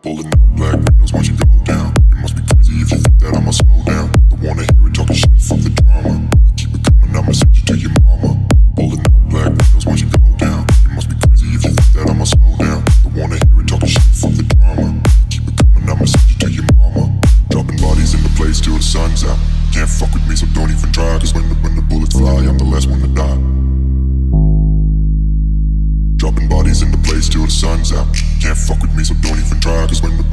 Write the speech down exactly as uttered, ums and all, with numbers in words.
Pulling up black windows once you go down. You must be crazy if you think that I'ma slow down. Don't wanna hear it talking shit, fuck the drama. Keep it coming, I'ma send you to your mama. Pulling up black windows once you go down. You must be crazy if you think that I'ma slow down. Don't wanna hear it talking shit, fuck the drama. Keep it coming, I'ma send you to your mama. Dropping bodies in the place till the sun's out. Can't fuck with me, so don't even try. Cause when the, when the bullets fly, I'm the last one to die. Dropping bodies in the place till the sun's out. Can't fuck with me, so don't even try. Cause when the